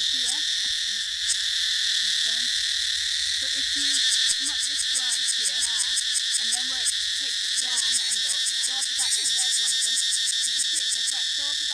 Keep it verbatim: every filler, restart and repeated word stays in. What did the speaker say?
see there? So if you come up this branch here, yeah. and then where it takes the yeah. to the angle, yeah. go up to that, oh, there's one of them. Did you see it? So it's about go up